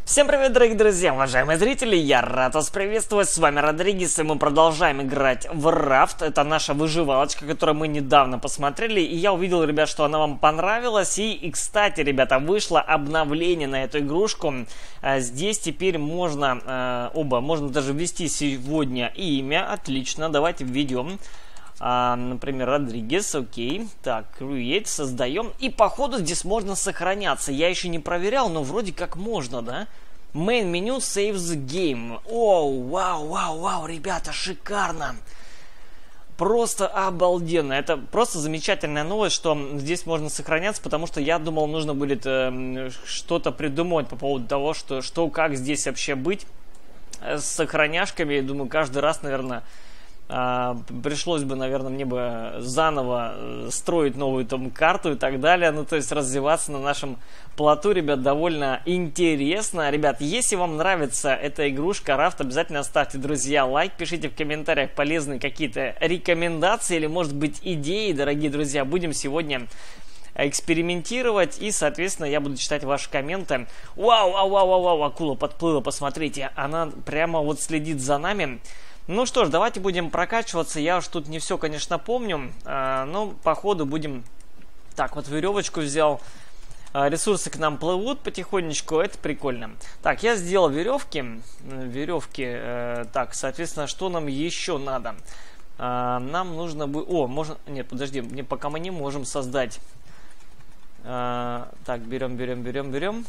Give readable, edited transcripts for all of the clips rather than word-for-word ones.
Всем привет, дорогие друзья, уважаемые зрители, я рад вас приветствовать, с вами Родригес, и мы продолжаем играть в Raft. Это наша выживалочка, которую мы недавно посмотрели, и я увидел, ребят, что она вам понравилась, и кстати, ребята, вышло обновление на эту игрушку. Здесь теперь можно, можно даже ввести сегодня имя, отлично, давайте введем. Например, Родригес, окей. Так, create, создаем. И походу здесь можно сохраняться. Я еще не проверял, но вроде как можно, да? Main menu, save the game. Оу, вау, ребята, шикарно. Просто обалденно. Это просто замечательная новость, что здесь можно сохраняться, потому что я думал, нужно будет что-то придумать по поводу того, как здесь вообще быть с сохраняшками. Я думаю, каждый раз, наверное... пришлось бы, наверное, мне бы заново строить новую там карту и так далее. Ну, то есть развиваться на нашем плоту, ребят, довольно интересно. Ребят, если вам нравится эта игрушка Raft, обязательно ставьте, друзья, лайк, пишите в комментариях полезные какие-то рекомендации или, может быть, идеи, дорогие друзья. Будем сегодня экспериментировать, и, соответственно, я буду читать ваши комменты. Вау, акула подплыла, посмотрите, она прямо вот следит за нами. Ну что ж, давайте будем прокачиваться. Я уж тут не все, конечно, помню, но по ходу будем... Так, вот веревочку взял. Ресурсы к нам плывут потихонечку, это прикольно. Так, я сделал веревки. Так, соответственно, что нам еще надо? Нам нужно бы... можно... Нет, подожди, пока мы не можем создать. Так, берем.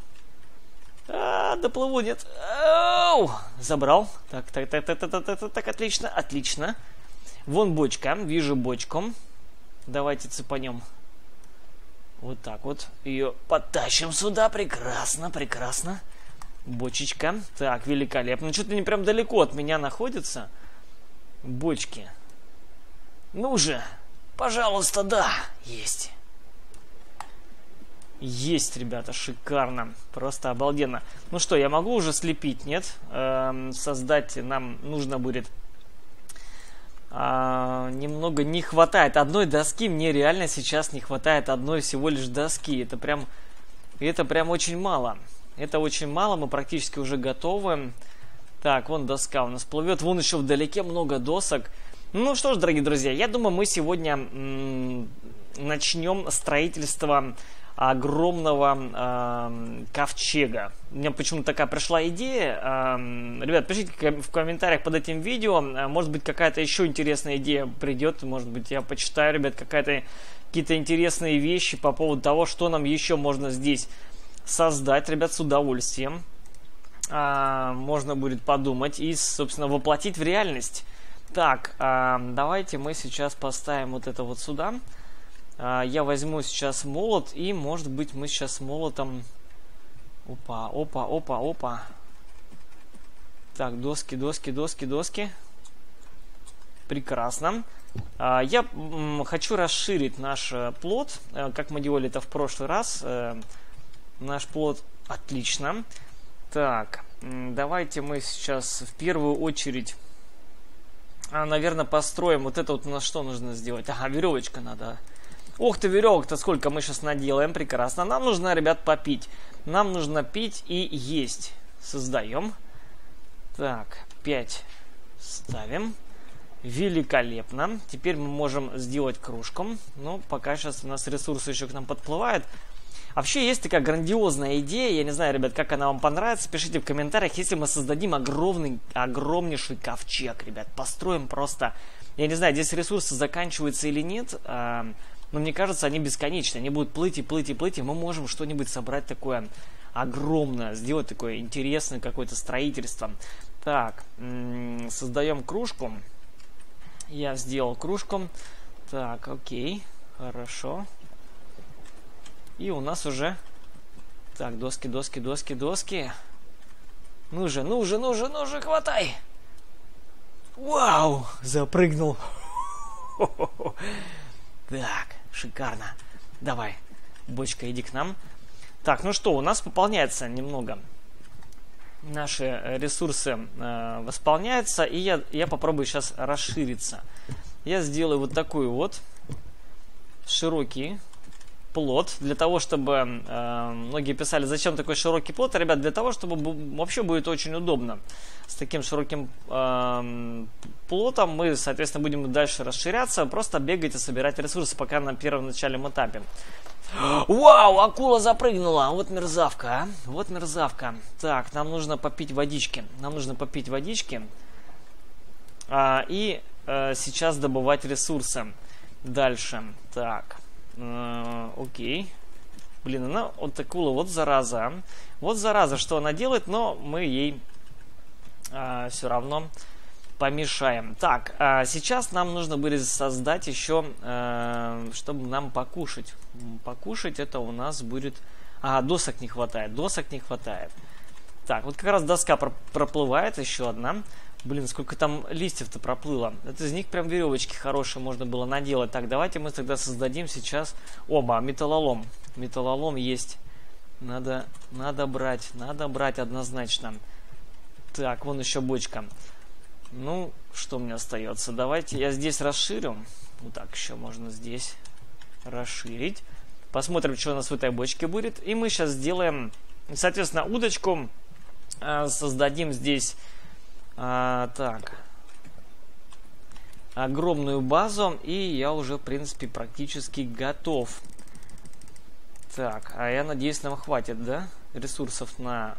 Доплыву, нет. Забрал. Так, отлично. Вон бочка, вижу бочку. Давайте цепанем. Вот так вот. Ее подтащим сюда. Прекрасно. Бочечка. Так, великолепно. Что-то они прям далеко от меня находятся. Бочки. Ну же, пожалуйста, да. Есть, ребята, шикарно. Просто обалденно. Ну что, я могу уже слепить? Нет. Создать нам нужно будет... немного не хватает одной доски. Мне реально сейчас не хватает одной всего лишь доски. Это прям очень мало. Мы практически уже готовы. Так, вон доска у нас плывет. Вон еще вдалеке много досок. Ну что ж, дорогие друзья, я думаю, мы сегодня начнем строительство огромного ковчега. У меня почему-то такая пришла идея. Ребят, пишите в комментариях под этим видео. Может быть, какая-то еще интересная идея придет. Может быть, я почитаю, ребят, какие-то интересные вещи по поводу того, что нам еще можно здесь создать. Ребят, с удовольствием. Можно будет подумать и, собственно, воплотить в реальность. Так, давайте мы сейчас поставим вот это вот сюда. Я возьму сейчас молот, и, может быть, мы сейчас с молотом... Опа. Так, доски. Прекрасно. Я хочу расширить наш плот, как мы делали это в прошлый раз. Наш плот отлично. Так, давайте мы сейчас в первую очередь, наверное, построим. Вот это вот у нас что нужно сделать? Ага, веревочка надо... Ух ты, веревок-то сколько мы сейчас наделаем. Прекрасно. Нам нужно, ребят, попить. Нам нужно пить и есть. Создаем. Так, 5 ставим. Великолепно. Теперь мы можем сделать кружку. Но пока сейчас у нас ресурсы еще к нам подплывают. Вообще есть такая грандиозная идея. Я не знаю, ребят, как она вам понравится. Пишите в комментариях, если мы создадим огромнейший ковчег, ребят. Построим просто... Я не знаю, здесь ресурсы заканчиваются или нет. Но мне кажется, они бесконечны. Они будут плыть. И мы можем что-нибудь собрать такое огромное. Сделать такое интересное какое-то строительство. Так, создаем кружку. Я сделал кружку. Так, окей. Хорошо. И у нас уже... Так, доски. Ну же, хватай! Вау! Запрыгнул. Так, шикарно. Давай, бочка, иди к нам. Так, ну что, у нас пополняется немного. Наши ресурсы восполняются. И я попробую сейчас расшириться. Я сделаю вот такой вот широкий плот, для того, чтобы... многие писали, зачем такой широкий плот, ребят, для того, чтобы вообще будет очень удобно. С таким широким плотом мы, соответственно, будем дальше расширяться, просто бегать и собирать ресурсы, пока на первом начальном этапе. Вау, акула запрыгнула, вот мерзавка, а? Вот мерзавка. Так, нам нужно попить водички, и сейчас добывать ресурсы. Дальше, так, окей. Блин, она вот акула, вот зараза, что она делает, но мы ей все равно помешаем. Так, сейчас нам нужно будет создать еще, чтобы нам покушать. Покушать это у нас будет... досок не хватает. Так, вот как раз доска проплывает, еще одна. Блин, сколько там листьев-то проплыло. Это из них прям веревочки хорошие можно было наделать. Так, давайте мы тогда создадим сейчас... Оба, металлолом. Металлолом есть. Надо брать однозначно. Так, вон еще бочка. Ну, что мне остается? Давайте я здесь расширю. Вот так еще можно здесь расширить. Посмотрим, что у нас в этой бочке будет. И мы сейчас сделаем, соответственно, удочку. Создадим здесь так, огромную базу. И я уже, в принципе, практически готов. Так, я надеюсь, нам хватит, да, ресурсов на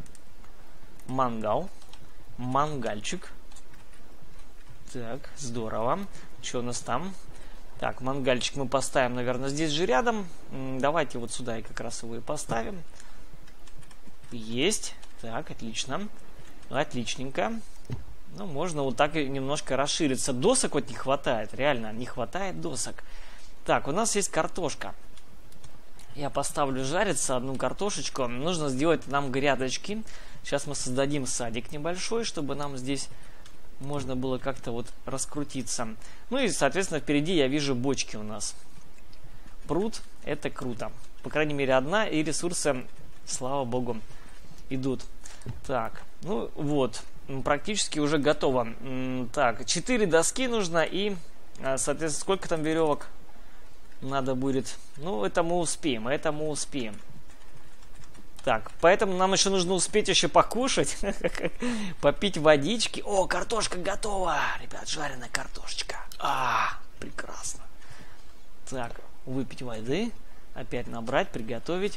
мангальчик. Так, здорово. Что у нас там? Так, мангальчик мы поставим, наверное, здесь же рядом. Давайте вот сюда и как раз его и поставим. Есть. Так, отлично. Отличненько. Ну, можно вот так и немножко расшириться. Досок вот не хватает, реально, не хватает досок. Так, у нас есть картошка. Я поставлю жариться одну картошечку. Нужно сделать нам грядочки. Сейчас мы создадим садик небольшой, чтобы нам здесь... можно было как-то вот раскрутиться. Ну и, соответственно, впереди я вижу бочки у нас. Пруд, это круто. По крайней мере, одна, и ресурсы, слава богу, идут. Так, ну вот, практически уже готово. Так, 4 доски нужно, и, соответственно, сколько там веревок надо будет? Ну, это мы успеем. Так, поэтому нам еще нужно успеть еще покушать, попить водички. О, картошка готова! Ребят, жареная картошечка. Прекрасно. Так, выпить воды. Опять набрать, приготовить.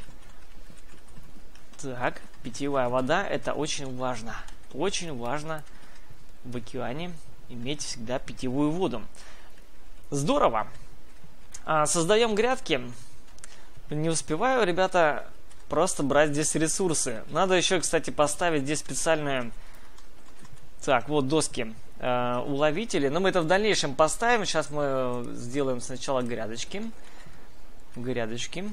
Так, питьевая вода. Это очень важно. Очень важно в океане иметь всегда питьевую воду. Здорово. Создаем грядки. Не успеваю, ребята... Просто брать здесь ресурсы. Надо еще, кстати, поставить здесь специальные... Так, вот доски. Уловители. Но мы это в дальнейшем поставим. Сейчас мы сделаем сначала грядочки. Грядки.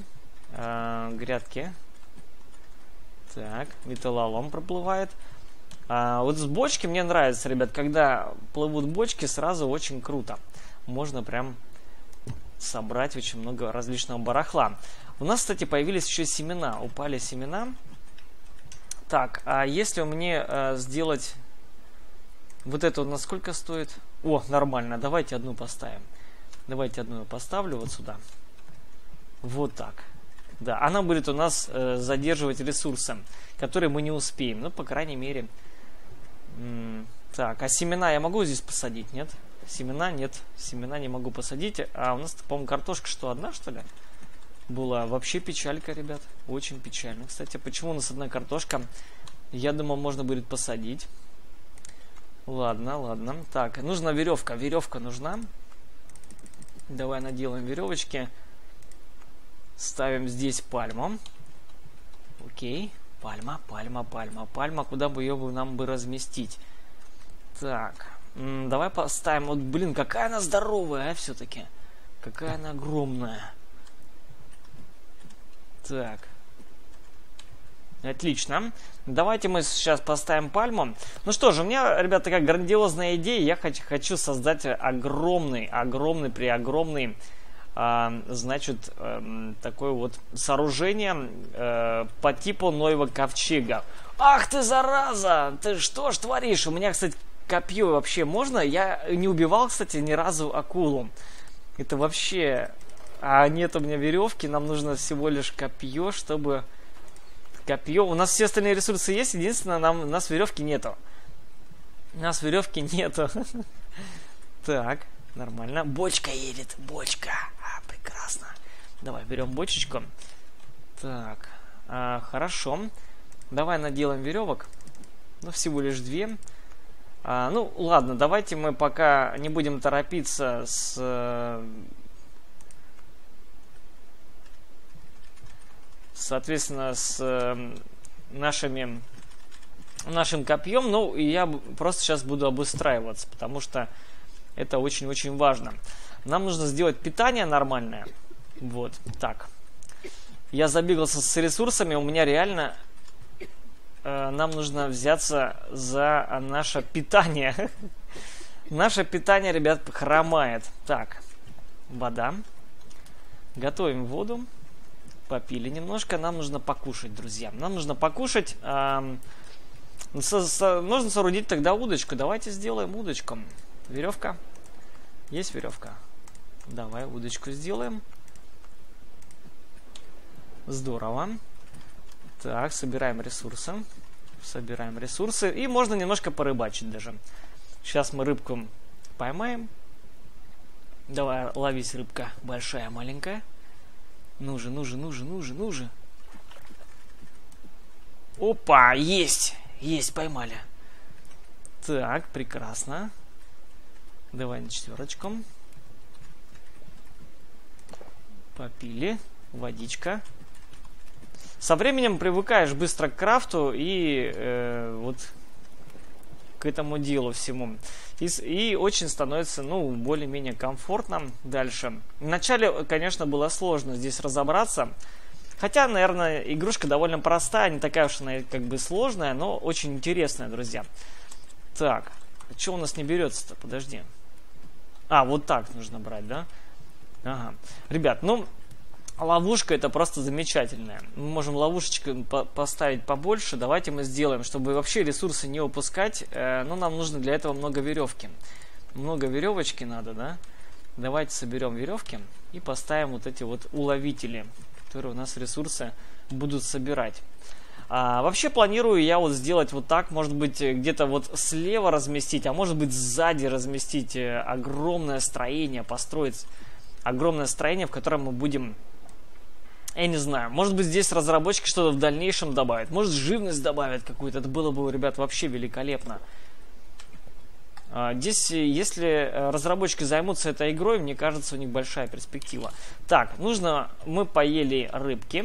Так, металлолом проплывает. Вот с бочки мне нравится, ребят. Когда плывут бочки, сразу очень круто. Можно прям собрать очень много различного барахла. У нас, кстати, появились еще семена. Упали семена. Так, а если мне сделать... Вот это вот насколько стоит? О, нормально. Давайте одну поставим. Давайте одну я поставлю вот сюда. Вот так. Да, она будет у нас задерживать ресурсы, которые мы не успеем. Ну, по крайней мере. Так, а семена я могу здесь посадить? Нет? Семена нет. Семена не могу посадить. А у нас, по-моему, картошка что, одна, что ли? Была вообще печалька, ребят. Очень печально. Кстати, почему у нас одна картошка? Я думал, можно будет посадить. Ладно, ладно. Так, нужна веревка. Веревка нужна. Давай наделаем веревочки. Ставим здесь пальму. Окей. Пальма. Куда бы ее нам разместить? Так. Давай поставим. Вот, блин, какая она здоровая, все-таки. Какая она огромная. Так. Отлично. Давайте мы сейчас поставим пальму. Ну что же, у меня, ребята, такая грандиозная идея. Я хочу создать огромный, значит, такое вот сооружение по типу Ноева ковчега. Ах ты, зараза! Ты что ж творишь? У меня, кстати, копье вообще можно? Я не убивал, кстати, ни разу акулу. Это вообще А нет у меня веревки, нам нужно всего лишь копье, чтобы... Копье. У нас все остальные ресурсы есть, единственное, у нас веревки нету. У нас веревки нету. Так, нормально. Бочка едет, бочка. Прекрасно. Давай, берем бочечку. Так, хорошо. Давай наделаем веревок. Ну, всего лишь 2. Ну, ладно, давайте мы пока не будем торопиться соответственно, с нашим копьем. Ну, и я просто сейчас буду обустраиваться, потому что это очень-очень важно. Нам нужно сделать питание нормальное. Вот, так. Я забегался с ресурсами, у меня реально... нам нужно взяться за наше питание. Наше питание, ребят, хромает. Так, вода. Готовим воду. Попили немножко. Нам нужно покушать, друзья. Нам нужно покушать. Нужно соорудить тогда удочку. Давайте сделаем удочку. Веревка. Есть веревка? Давай удочку сделаем. Здорово. Так, собираем ресурсы. Собираем ресурсы. И можно немножко порыбачить даже. Сейчас мы рыбку поймаем. Давай, ловись, рыбка. Большая, маленькая. Ну же. Опа, есть. Есть, поймали. Так, прекрасно. Давай на 4. Попили. Водичка. Со временем привыкаешь быстро к крафту и вот к этому делу всему. И очень становится, ну, более-менее комфортно дальше. Вначале, конечно, было сложно здесь разобраться. Хотя, наверное, игрушка довольно простая, не такая уж она как бы сложная, но очень интересная, друзья. Так, а что у нас не берется-то? Подожди. Вот так нужно брать, да? Ага. Ребят, ну... Ловушка это просто замечательная. Мы можем ловушечку поставить побольше. Давайте мы сделаем, чтобы вообще ресурсы не упускать. Но нам нужно для этого много веревки. Много веревочки надо, да? Давайте соберем веревки и поставим вот эти вот уловители, которые у нас ресурсы будут собирать. Вообще планирую я вот сделать вот так. Может быть где-то вот слева разместить, а может быть сзади разместить огромное строение, построить огромное строение, в котором мы будем... Я не знаю, может быть здесь разработчики что-то в дальнейшем добавят. Может живность добавят какую-то. Это было бы, ребят, вообще великолепно. Здесь, если разработчики займутся этой игрой, мне кажется, у них большая перспектива. Так, нужно... Мы поели рыбки.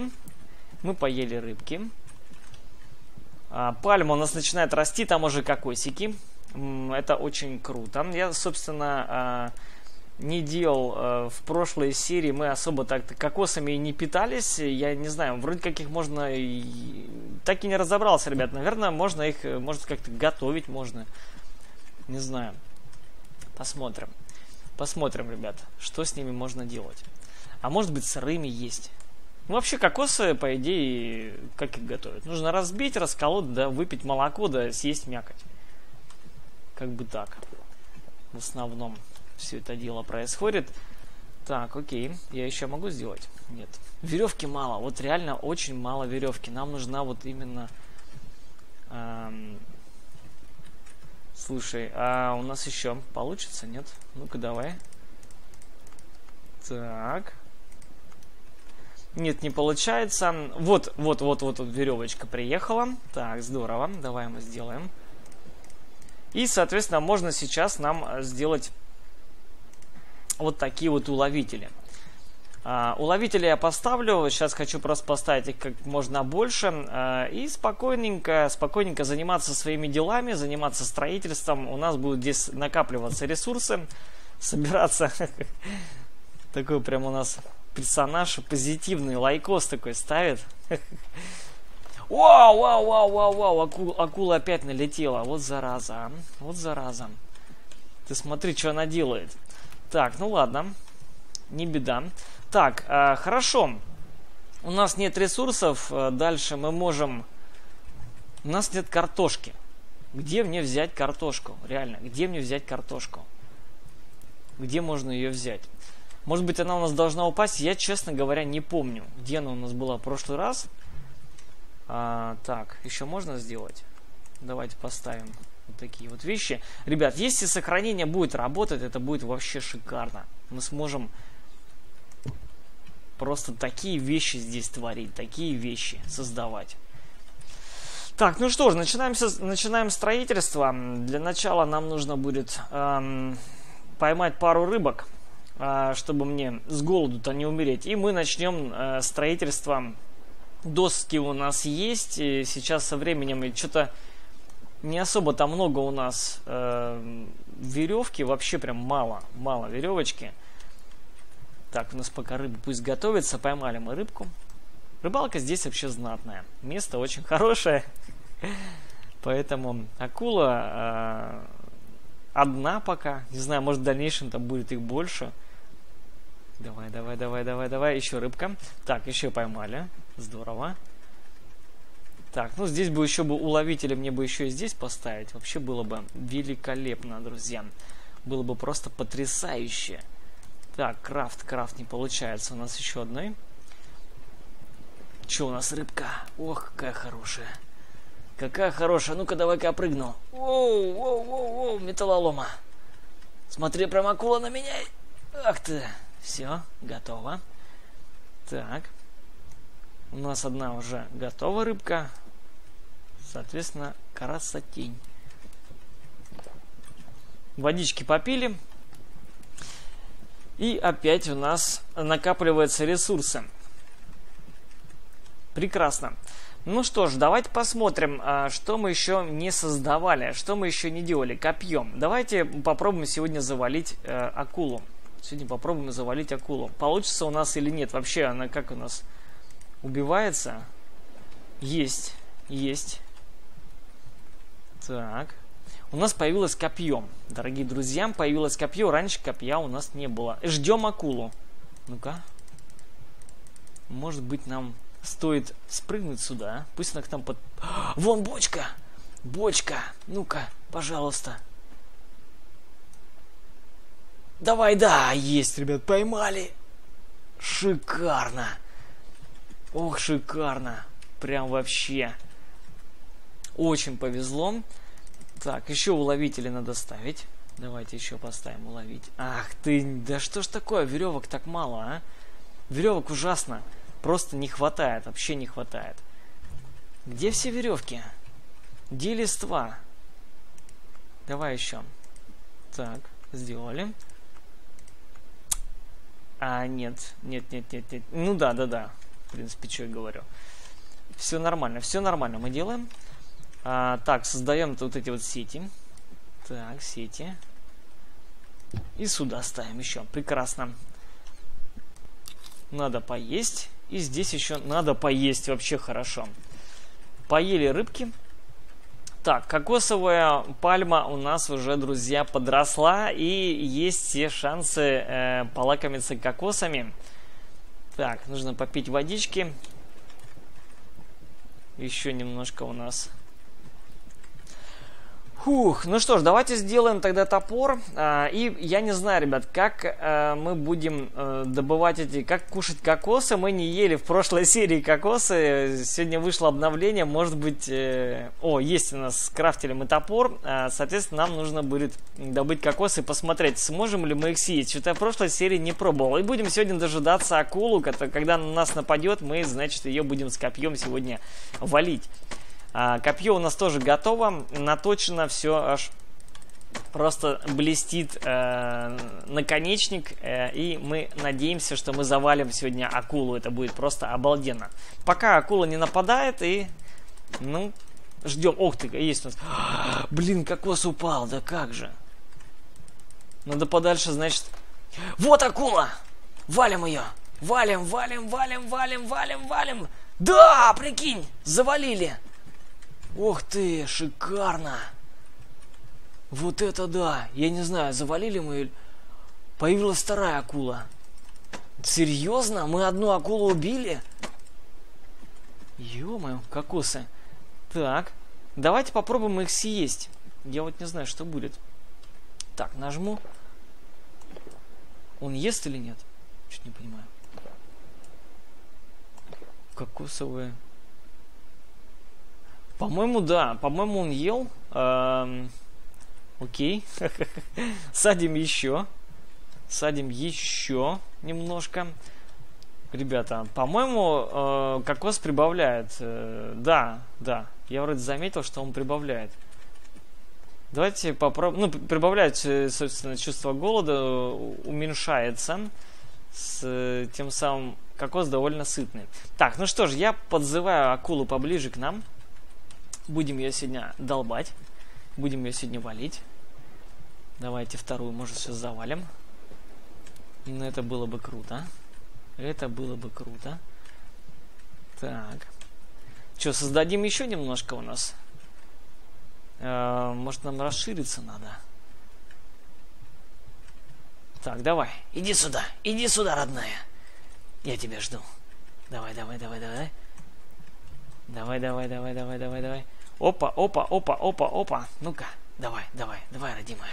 Пальма у нас начинает расти, там уже кокосики. Это очень круто. Я, собственно... не делал в прошлой серии, мы особо так-то кокосами и не питались. Я не знаю, вроде как их можно... Так и не разобрался, ребят. Наверное, можно их, может, как-то готовить можно. Не знаю. Посмотрим. Посмотрим, ребят, что с ними можно делать. А может быть, сырыми есть. Ну, вообще, кокосы, по идее, как их готовят? Нужно разбить, расколоть, да, выпить молоко, да, съесть мякоть. Как бы так. В основном все это дело происходит. Так, окей. Я еще могу сделать? Нет. Веревки мало. Вот реально очень мало веревки. Нам нужна вот именно... Слушай, а у нас еще получится? Нет? Ну-ка, давай. Так. Нет, не получается. Вот веревочка приехала. Так, здорово. Давай мы сделаем. И, соответственно, можно сейчас нам сделать вот такие вот уловители. Уловители я поставлю. Сейчас хочу просто поставить их как можно больше. И спокойненько заниматься своими делами, заниматься строительством. У нас будут здесь накапливаться ресурсы, собираться. Такой прям у нас персонаж позитивный, лайкос такой ставит. Вау, акула опять налетела. Вот зараза. Ты смотри, что она делает. Так, ну ладно. Не беда. Так, хорошо. У нас нет ресурсов. Дальше мы можем... У нас нет картошки. Где мне взять картошку? Реально, где мне взять картошку? Где можно ее взять? Может быть, она у нас должна упасть. Я, честно говоря, не помню, где она у нас была в прошлый раз. Так, еще можно сделать? Давайте поставим вот такие вот вещи. Ребят, если сохранение будет работать, это будет вообще шикарно. Мы сможем просто такие вещи здесь творить, такие вещи создавать. Так, ну что ж, начинаем строительство. Для начала нам нужно будет поймать пару рыбок, чтобы мне с голоду-то не умереть. И мы начнем строительство. Доски у нас есть. И сейчас со временем что-то не особо-то много у нас веревки. Вообще прям мало веревочки. Так, у нас пока рыба пусть готовится. Поймали мы рыбку. Рыбалка здесь вообще знатная. Место очень хорошее. Поэтому акула одна пока. Не знаю, может в дальнейшем там будет их больше. Давай. Еще рыбка. Так, еще поймали. Здорово. Так, ну здесь бы еще уловителя мне бы еще и здесь поставить. Вообще было бы великолепно, друзья. Было бы просто потрясающе. Так, крафт не получается. У нас еще одной. Че у нас рыбка? Ох, какая хорошая. Какая хорошая. Ну-ка, давай-ка я прыгну. Воу, металлолома. Смотри, прям акула на меня. Ах ты. Все, готово. Так. У нас одна уже готова рыбка. Соответственно, красотень. Водички попили. И опять у нас накапливаются ресурсы. Прекрасно. Ну что ж, давайте посмотрим, что мы еще не создавали, что мы еще не делали. Копьем. Давайте попробуем сегодня завалить акулу. Сегодня попробуем завалить акулу. Получится у нас или нет? Вообще она как у нас убивается? Есть. Так. У нас появилось копье. Дорогие друзья, появилось копье. Раньше копья у нас не было. Ждем акулу. Ну-ка. Может быть, нам стоит спрыгнуть сюда. Пусть она к нам под... Вон бочка! Бочка! Ну-ка, пожалуйста. Давай, да! Есть, ребят, поймали! Шикарно! Ох, шикарно! Прям вообще. Очень повезло. Так, еще уловители надо ставить. Давайте еще поставим уловить. Ах ты, да что ж такое? Веревок так мало, а? Веревок ужасно. Просто не хватает, вообще не хватает. Где все веревки? Где листва? Давай еще. Так, сделали. Нет. Ну да. В принципе, что я говорю. Все нормально мы делаем. Так, создаем вот эти вот сети. Так, сети. И сюда ставим еще. Прекрасно. Надо поесть. И здесь еще надо поесть. Вообще хорошо. Поели рыбки. Так, кокосовая пальма у нас уже, друзья, подросла. И есть все шансы полакомиться кокосами. Так, нужно попить водички. Еще немножко у нас. Фух, ну что ж, давайте сделаем тогда топор. И я не знаю, ребят, как мы будем добывать как кушать кокосы. Мы не ели в прошлой серии кокосы. Сегодня вышло обновление. Может быть... есть у нас скрафтили мы топор. Соответственно, нам нужно будет добыть кокосы и посмотреть, сможем ли мы их съесть. Что-то я в прошлой серии не пробовал. И будем сегодня дожидаться акулу, когда на нас нападет. Мы, значит, ее будем с копьем сегодня валить. Копье у нас тоже готово, наточено, все аж просто блестит наконечник, и мы надеемся, что мы завалим сегодня акулу, это будет просто обалденно. Пока акула не нападает, и, ждем. Ох ты, есть у нас. Блин, кокос упал, да как же. Надо подальше, значит. Вот акула! Валим ее! Валим! Да, прикинь, завалили! Ох ты, шикарно! Вот это да! Я не знаю, завалили мы... Появилась вторая акула. Серьезно? Мы одну акулу убили? Ё-моё, кокосы. Так, давайте попробуем их съесть. Я вот не знаю, что будет. Так, нажму. Он ест или нет? Чуть не понимаю. Кокосовые. По-моему, да. По-моему, он ел. Окей. Садим еще. Садим еще немножко. Ребята, по-моему, кокос прибавляет. Да, да. Я вроде заметил, что он прибавляет. Давайте попробуем. Ну, прибавляет, собственно, чувство голода, уменьшается. Тем самым кокос довольно сытный. Так, ну что ж, я подзываю акулу поближе к нам. Будем ее сегодня долбать. Будем ее сегодня валить. Давайте вторую, может, сейчас завалим. Ну, это было бы круто. Это было бы круто. Так. Что, создадим еще немножко у нас? Может, нам расшириться надо? Так, давай. Иди сюда, родная. Я тебя жду. Давай, давай, давай, давай. Давай, давай, давай, давай, давай, давай. Опа, опа, опа, опа, опа. Ну-ка, давай, давай, давай, родимая.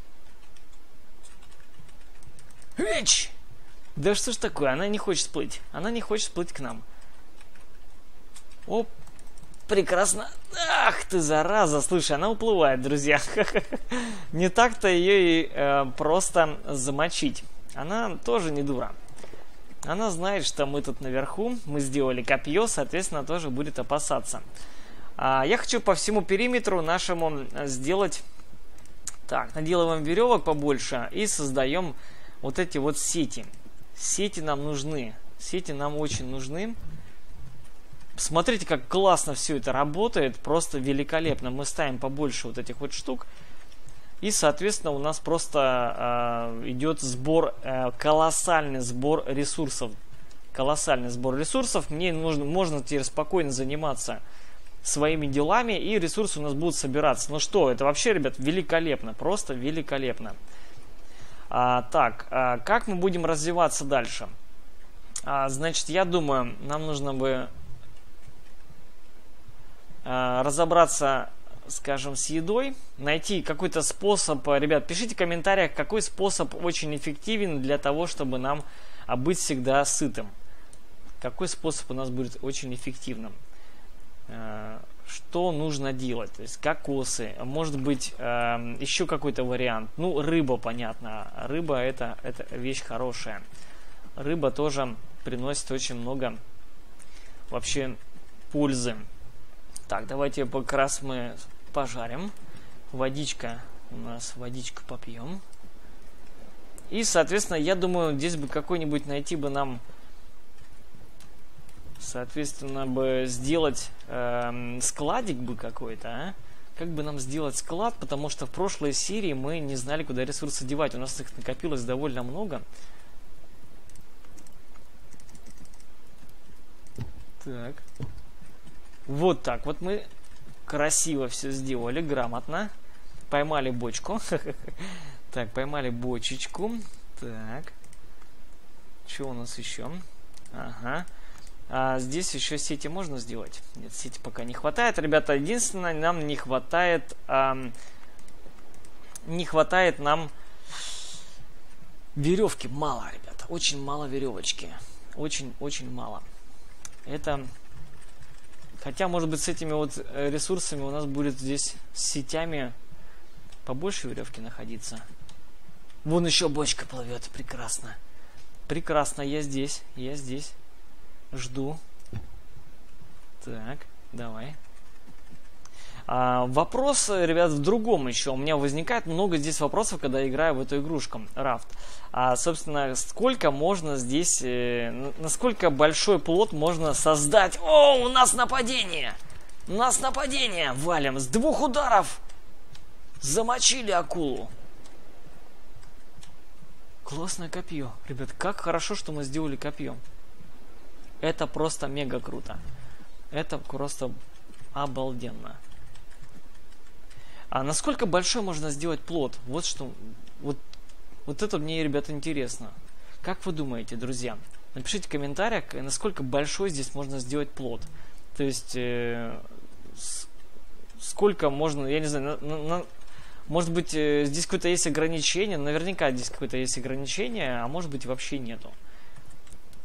Эч! Да что ж такое, она не хочет плыть. Она не хочет плыть к нам. Оп, прекрасно. Ах ты, зараза. Слушай, она уплывает, друзья. Не так-то ее и просто замочить. Она тоже не дура. Она знает, что мы тут наверху. Мы сделали копье, соответственно, тоже будет опасаться. Я хочу по всему периметру нашему сделать... Так, наделываем веревок побольше и создаем вот эти вот сети. Сети нам нужны. Сети нам очень нужны. Смотрите, как классно все это работает. Просто великолепно. Мы ставим побольше вот этих вот штук. И, соответственно, у нас просто идет сбор, колоссальный сбор ресурсов. Колоссальный сбор ресурсов. Мне можно теперь спокойно заниматься своими делами. И ресурсы у нас будут собираться. Ну что, это вообще, ребят, великолепно. Просто великолепно. Так, как мы будем развиваться дальше? Значит, я думаю, нам нужно бы разобраться, скажем, с едой, найти какой-то способ. Ребят, пишите в комментариях, какой способ очень эффективен для того, чтобы нам быть всегда сытым. Какой способ у нас будет очень эффективным. Что нужно делать? То есть кокосы, может быть, еще какой-то вариант. Ну, рыба, понятно. Рыба это вещь хорошая. Рыба тоже приносит очень много вообще пользы. Так, давайте как раз мы пожарим. Водичка у нас, водичку попьем. И, соответственно, я думаю, здесь бы какой-нибудь найти бы нам... Соответственно, бы сделать складик бы какой-то, а? Как бы нам сделать склад, потому что в прошлой серии мы не знали, куда ресурсы девать. У нас их накопилось довольно много. Так. Вот так вот мы красиво все сделали, грамотно. Поймали бочку. Так, поймали бочечку. Так. Что у нас еще? Ага. Здесь еще сети можно сделать? Нет, сети пока не хватает. Ребята, единственное, нам не хватает... не хватает нам веревки. Мало, ребята. Очень мало веревочки. Очень-очень мало. Это... Хотя, может быть, с этими вот ресурсами у нас будет здесь с сетями побольше веревки находиться. Вон еще бочка плывет. Прекрасно. Прекрасно. Я здесь. Я здесь. Жду. Так, давай. Вопрос, ребят, в другом еще. У меня возникает много здесь вопросов, когда я играю в эту игрушку Raft. Собственно, сколько можно здесь... насколько большой плот можно создать? О, у нас нападение! У нас нападение! Валим! С 2 ударов! Замочили акулу! Классное копье. Ребят, как хорошо, что мы сделали копье. Это просто мега круто. Это просто обалденно. А насколько большой можно сделать плот? Вот что... Вот это мне, ребята, интересно. Как вы думаете, друзья? Напишите в комментариях, насколько большой здесь можно сделать плот. То есть... сколько можно... Я не знаю... может быть, здесь какое-то есть ограничение. Наверняка здесь какое-то есть ограничение. А может быть, вообще нету.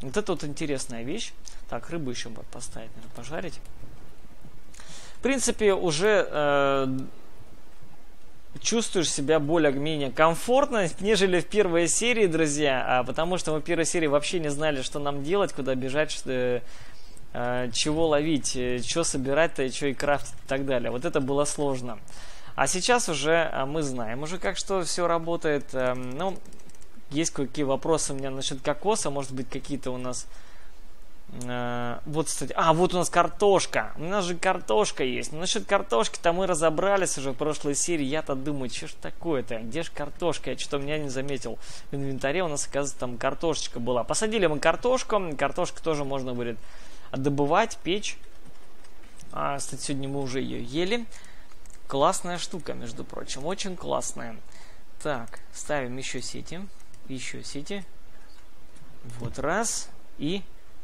Вот это вот интересная вещь. Так, рыбу еще поставить, наверное, пожарить. В принципе, уже чувствуешь себя более-менее комфортно, нежели в первой серии, друзья. Потому что мы в первой серии вообще не знали, что нам делать, куда бежать, чего ловить, что собирать-то, что и крафтить и так далее. Вот это было сложно. А сейчас уже мы знаем уже, как что все работает. Ну, есть кое-какие вопросы у меня насчет кокоса. Может быть, какие-то у нас... Вот, кстати... вот у нас картошка. У нас же картошка есть. Но насчет картошки-то мы разобрались уже в прошлой серии. Я-то думаю, что ж такое-то? Где же картошка? Я что-то меня не заметил. В инвентаре у нас, оказывается, там картошечка была. Посадили мы картошку. Картошку тоже можно будет добывать, печь. Кстати, сегодня мы уже ее ели. Классная штука, между прочим. Очень классная. Так, ставим еще сети. Еще сети. Вот раз. И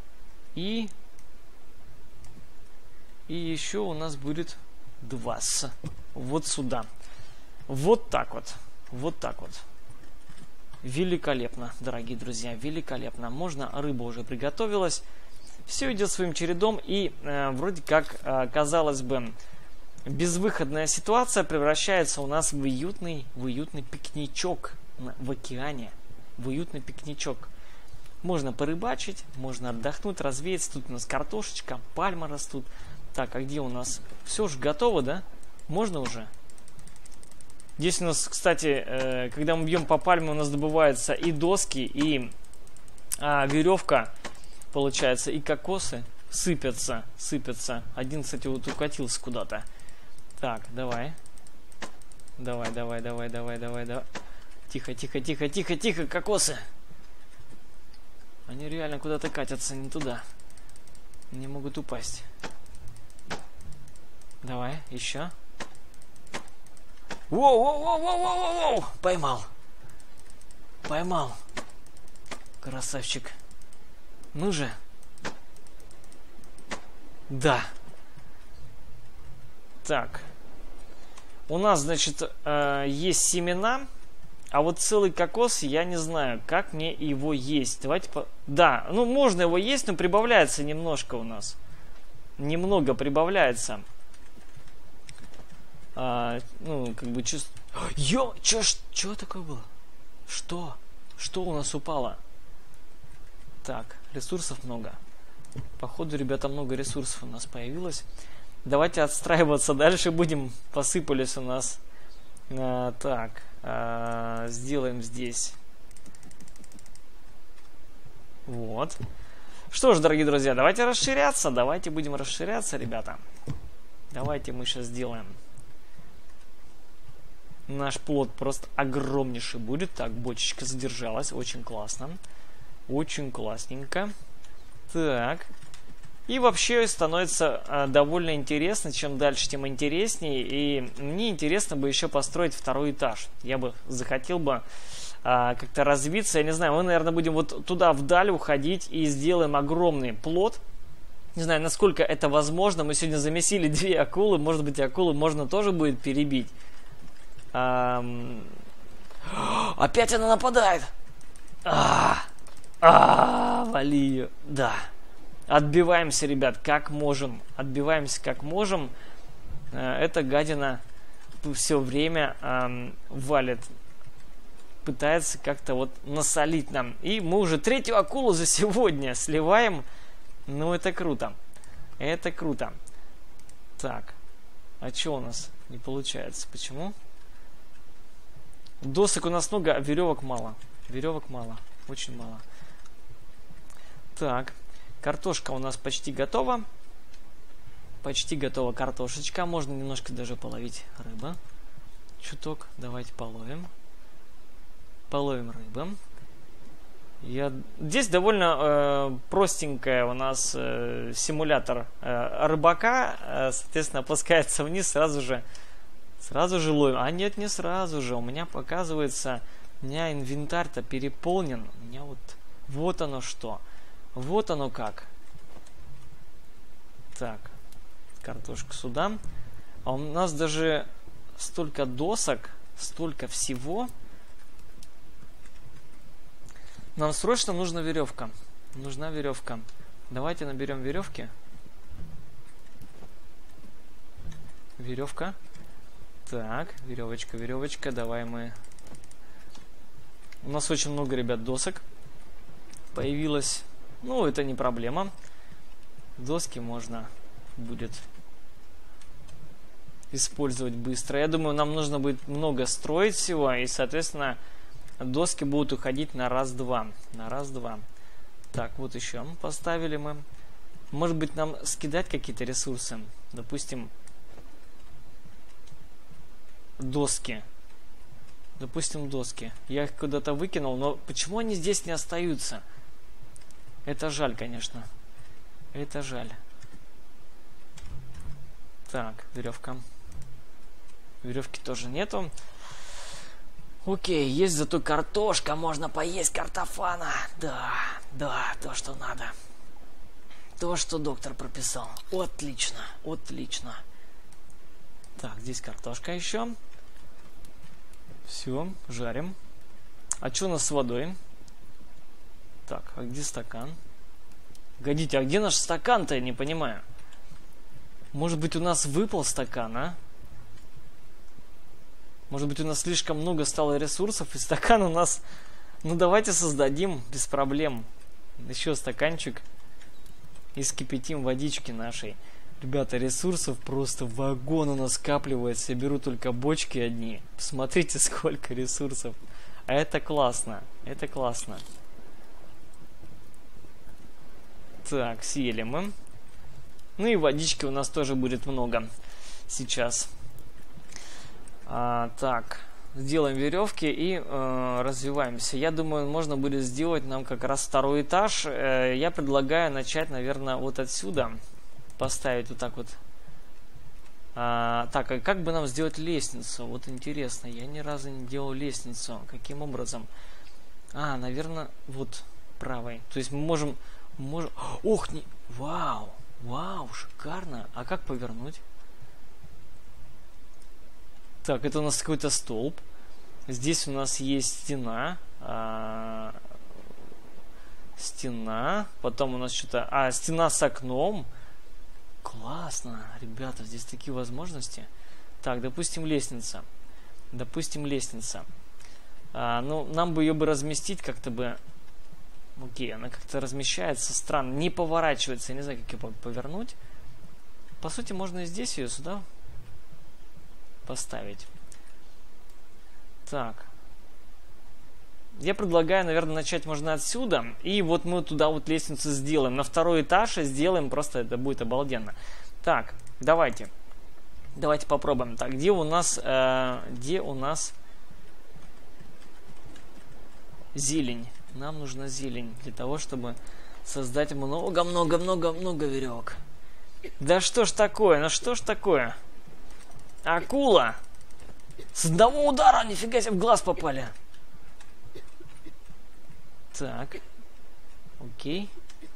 еще у нас будет 2. Вот сюда. Вот так вот. Вот так вот. Великолепно, дорогие друзья. Великолепно. Можно, рыба уже приготовилась. Все идет своим чередом. И вроде как, казалось бы, безвыходная ситуация превращается у нас в уютный пикничок в океане. В уютный пикничок. Можно порыбачить, можно отдохнуть, развеяться. Тут у нас картошечка, пальмы растут. Так, а где у нас? Все уже готово, да? Можно уже? Здесь у нас, кстати, когда мы бьем по пальме, у нас добываются и доски, и веревка, получается, и кокосы сыпятся. Один, кстати, вот укатился куда-то. Так, давай. Давай. Тихо, кокосы. Они реально куда-то катятся, не туда. Не могут упасть. Давай, еще. Воу! Поймал. Красавчик. Ну же. Да. Так. У нас, значит, есть семена. А вот целый кокос, я не знаю, как мне его есть. Давайте Да, ну можно его есть, но прибавляется немножко у нас. Немного прибавляется. Ну, как бы чувство... Что такое было? Что? Что у нас упало? Так, ресурсов много. Походу, ребята, много ресурсов у нас появилось. Давайте отстраиваться дальше будем. Посыпались у нас. Так... сделаем здесь. Вот. Что ж, дорогие друзья, давайте расширяться. Давайте будем расширяться, ребята. Давайте мы сейчас сделаем. Наш плод просто огромнейший будет. Так, бочечка задержалась. Очень классно. Очень классненько. Так. И вообще становится довольно интересно. Чем дальше, тем интереснее. И мне интересно бы еще построить второй этаж. Я бы захотел бы как-то развиться. Я не знаю, мы, наверное, будем вот туда вдаль уходить и сделаем огромный плот. Не знаю, насколько это возможно. Мы сегодня замесили 2 акулы. Может быть, акулы можно тоже будет перебить. Опять она нападает. Вали ее. Да. Отбиваемся, ребят, как можем. Отбиваемся как можем. Эта гадина все время валит. Пытается как-то вот насолить нам. И мы уже 3-ю акулу за сегодня сливаем. Ну, это круто. Это круто. Так. А что у нас не получается? Почему? Досок у нас много, а веревок мало. Веревок мало. Очень мало. Так. Картошка у нас почти готова. Почти готова картошечка. Можно немножко даже половить рыбу. Чуток. Давайте половим. Половим рыбу. Здесь довольно простенькая у нас симулятор рыбака. Соответственно, опускается вниз, сразу же ловим. А нет, не сразу же. У меня показывается, у меня инвентарь-то переполнен. У меня вот оно что. Вот оно как. Так. Картошку сюда. А у нас даже столько досок, столько всего. Нам срочно нужна веревка. Нужна веревка. Давайте наберем веревки. Веревка. Так, веревочка, веревочка. Давай мы... У нас очень много, ребят, досок появилось. Ну, это не проблема. Доски можно будет использовать быстро. Я думаю, нам нужно будет много строить всего. И, соответственно, доски будут уходить на раз-два. На раз-два. Так, вот еще поставили мы. Может быть, нам скидать какие-то ресурсы. Допустим, доски. Допустим, доски. Я их куда-то выкинул, но почему они здесь не остаются? Это жаль, конечно. Это жаль. Так, веревка. Веревки тоже нету. Окей, есть зато картошка. Можно поесть картофана. Да, да, то, что надо. То, что доктор прописал. Отлично, отлично. Так, здесь картошка еще. Все, жарим. А что у нас с водой? Так, а где стакан? Погодите, а где наш стакан-то, я не понимаю. Может быть, у нас выпал стакан, а? Может быть, у нас слишком много стало ресурсов, и стакан у нас... Ну, давайте создадим без проблем. Еще стаканчик. И скипятим водички нашей. Ребята, ресурсов просто вагон у нас скапливается. Я беру только бочки одни. Посмотрите, сколько ресурсов. А это классно. Это классно. Так, съели мы. Ну и водички у нас тоже будет много сейчас. Так, сделаем веревки и развиваемся. Я думаю, можно будет сделать нам как раз второй этаж. Я предлагаю начать, наверное, вот отсюда. Поставить вот так вот. Так, а как бы нам сделать лестницу? Вот интересно, я ни разу не делал лестницу. Каким образом? Наверное, вот правой. То есть мы можем... Ох, не... Вау! Вау, шикарно! А как повернуть? Так, это у нас какой-то столб. Здесь у нас есть стена. Стена. Потом у нас что-то... стена с окном. Классно, ребята, здесь такие возможности. Так, допустим, лестница. Допустим, лестница. Ну, нам бы ее бы разместить как-то бы... Окей, она как-то размещается странно. Не поворачивается, я не знаю, как ее повернуть. По сути, можно и здесь ее сюда поставить. Так. Я предлагаю, наверное, начать можно отсюда. И вот мы туда вот лестницу сделаем. На второй этаж и сделаем. Просто это будет обалденно. Так, давайте. Давайте попробуем. Так, где у нас зелень? Нам нужна зелень для того, чтобы создать много-много-много-много веревок. Да что ж такое? Ну что ж такое? Акула! С одного удара, нифига себе, в глаз попали. Так. Окей.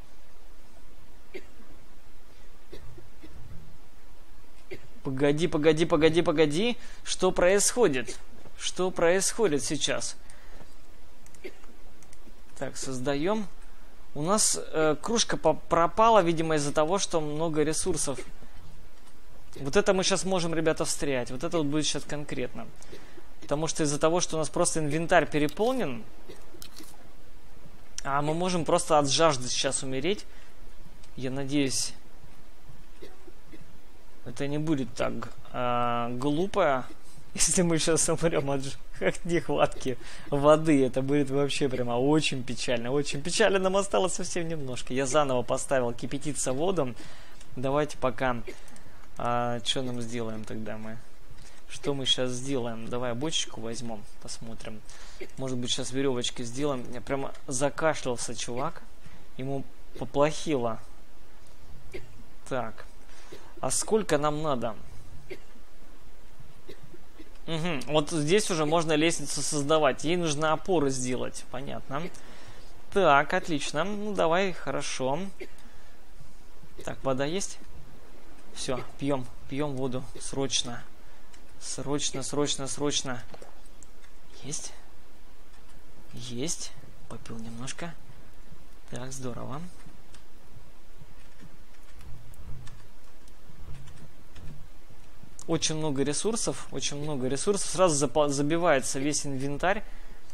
Погоди. Что происходит? Что происходит сейчас? Так, создаем. У нас кружка пропала, видимо, из-за того, что много ресурсов. Вот это мы сейчас можем, ребята, встрять. Вот это вот будет сейчас конкретно. Потому что из-за того, что у нас просто инвентарь переполнен, мы можем просто от жажды сейчас умереть. Я надеюсь, это не будет так глупо, если мы сейчас умрем от нехватки воды. Это будет вообще прямо очень печально. Очень печально, нам осталось совсем немножко. Я заново поставил кипятиться воду. Давайте пока... что нам сделаем тогда мы? Что мы сейчас сделаем? Давай бочечку возьмем, посмотрим. Может быть, сейчас веревочки сделаем. Я прямо закашлялся, чувак. Ему поплохело. Так. А сколько нам надо? Угу. Вот здесь уже можно лестницу создавать. Ей нужно опоры сделать. Понятно. Так, отлично. Ну, давай, хорошо. Так, вода есть? Все, пьем воду. Срочно. Срочно. Есть? Есть. Попил немножко. Так, здорово. Очень много ресурсов, очень много ресурсов. Сразу забивается весь инвентарь.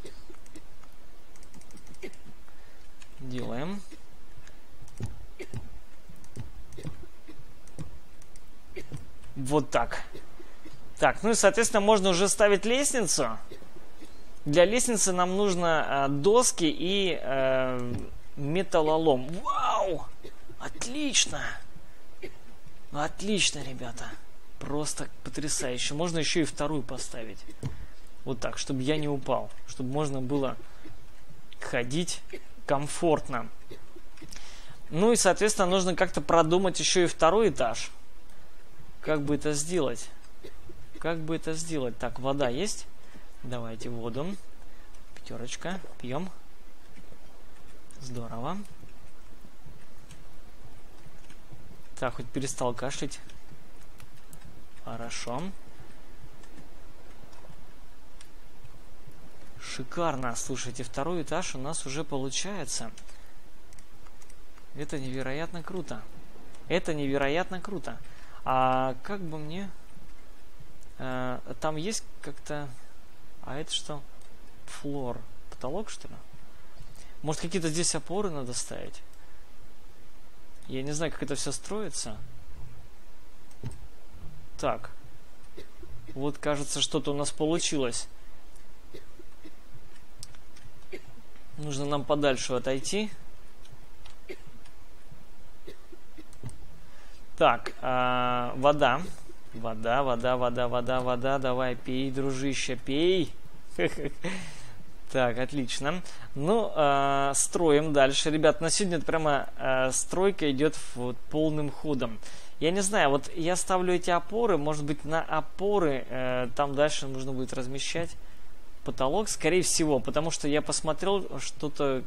Делаем. Вот так. Так, ну и, соответственно, можно уже ставить лестницу. Для лестницы нам нужно доски и металлолом. Вау! Отлично! Отлично, ребята. Просто потрясающе. Можно еще и вторую поставить. Вот так, чтобы я не упал. Чтобы можно было ходить комфортно. Ну и, соответственно, нужно как-то продумать еще и второй этаж. Как бы это сделать? Как бы это сделать? Так, вода есть? Давайте воду. 5, пьем. Здорово. Так, хоть перестал кашлять. Хорошо. Шикарно. Слушайте, второй этаж у нас уже получается. Это невероятно круто. Это невероятно круто. А как бы мне... там есть как-то... А это что? Флор. Потолок, что ли? Может, какие-то здесь опоры надо ставить? Я не знаю, как это все строится. Так. Вот, кажется, что-то у нас получилось. Нужно нам подальше отойти. Так, вода. Вода. Давай, пей, дружище, пей. Так, отлично. Ну, строим дальше. Ребят, на сегодня это прямо стройка идет вот полным ходом. Я не знаю, вот я ставлю эти опоры, может быть, на опоры там дальше нужно будет размещать потолок, скорее всего, потому что я посмотрел что-то...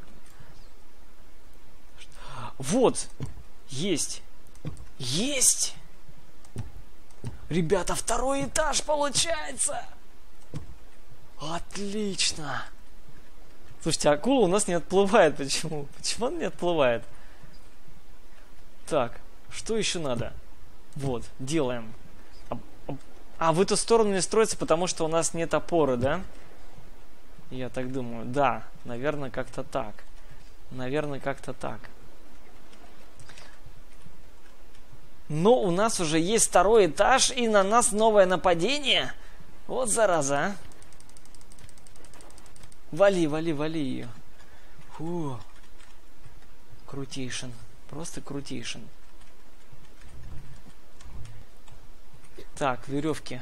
Вот! Есть! Есть! Ребята, второй этаж получается! Отлично! Слушайте, акула у нас не отплывает. Почему? Почему она не отплывает? Так, что еще надо? Вот, делаем. А в эту сторону не строится, потому что у нас нет опоры, да? Я так думаю. Да, наверное, как-то так. Наверное, как-то так. Но у нас уже есть второй этаж, и на нас новое нападение. Вот зараза, а. Вали ее. Фу. Крутейшин. Просто крутейшин. Так, веревки.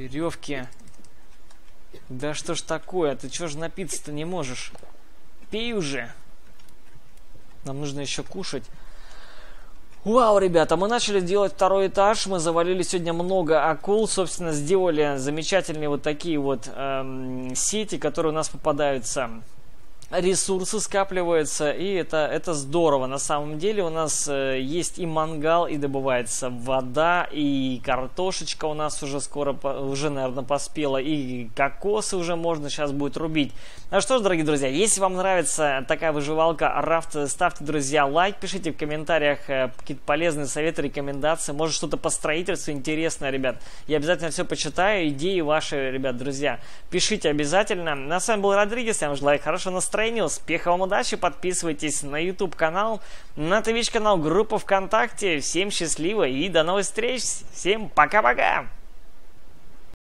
Да что ж такое? Ты чё ж напиться-то не можешь? Пей уже. Нам нужно еще кушать. Вау, ребята, мы начали делать второй этаж. Мы завалили сегодня много акул. Собственно, сделали замечательные вот такие вот сети, которые у нас попадаются. Ресурсы скапливаются, и это здорово. На самом деле у нас есть и мангал, и добывается вода, и картошечка у нас уже скоро, уже, наверное, поспела, и кокосы уже можно сейчас будет рубить. Ну что ж, дорогие друзья, если вам нравится такая выживалка Raft, ставьте, друзья, лайк, пишите в комментариях какие-то полезные советы, рекомендации, может что-то по строительству интересное, ребят. Я обязательно все почитаю, идеи ваши, ребят, друзья. Пишите обязательно. На с вами был Родригес, я вам желаю хорошего настроения. Успехов вам, удачи, подписывайтесь на YouTube канал, на Twitch канал, группу ВКонтакте. Всем счастливо и до новых встреч. Всем пока-пока.